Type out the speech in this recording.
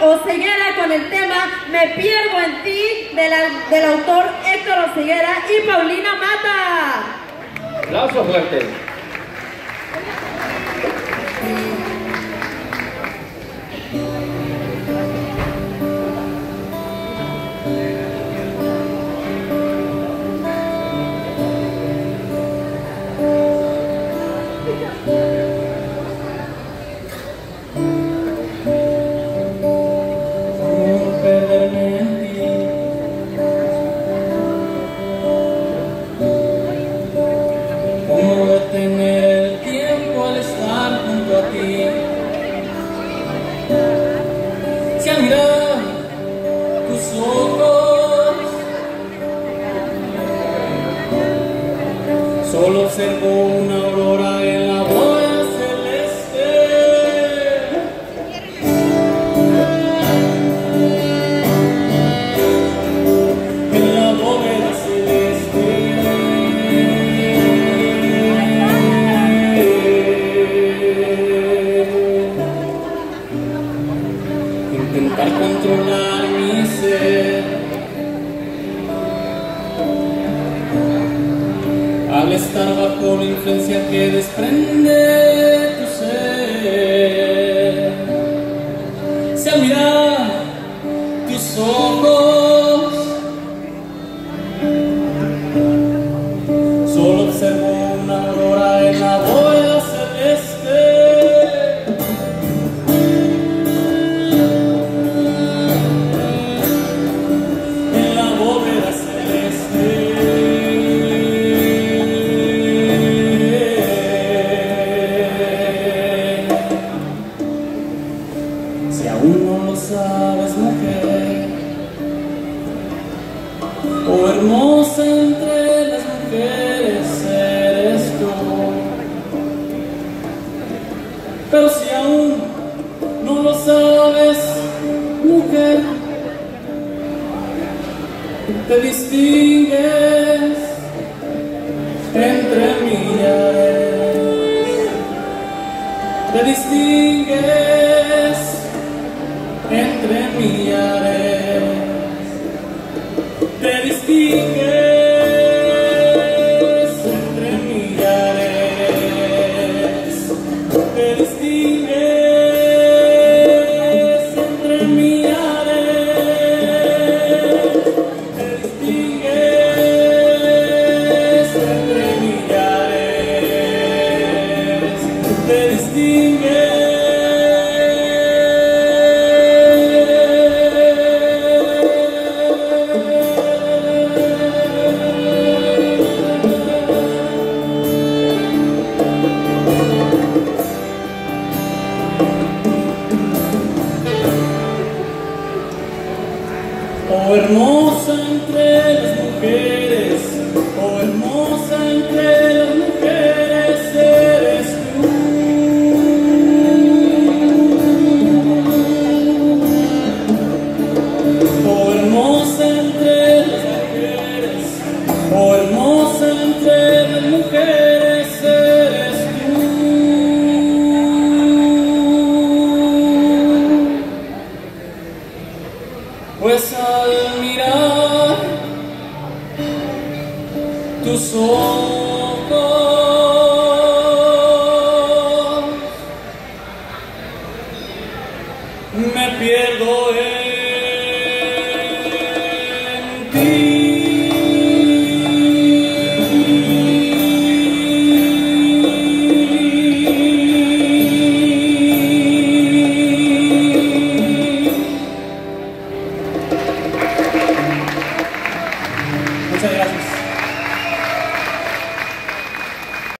Oseguera con el tema Me pierdo en ti del autor Héctor Oseguera y Paulina Mata. Aplauso fuerte. Solo observo una aurora en la bóveda celeste. En la bóveda celeste. Intentar controlar mi ser. Al estar bajo la influencia que desprende tu ser, si al mirar tus ojos solo observo una aurora en la bóveda celeste. En la bóveda celeste. Si aún no lo sabes, mujer, oh hermosa entre las mujeres eres tú. Pero si aún no lo sabes, mujer, te distingues entre millares, te distingues entre millares, te distingues entre millares, te distingues entre millares, te distingues entre millares, te distingues. Oh hermosa entre las mujeres, oh hermosa entre las mujeres eres tú. Oh hermosa entre las mujeres, oh hermosa entre las mujeres eres tú. Pues al mirar tus ojos me pierdo en ti. Muchas gracias.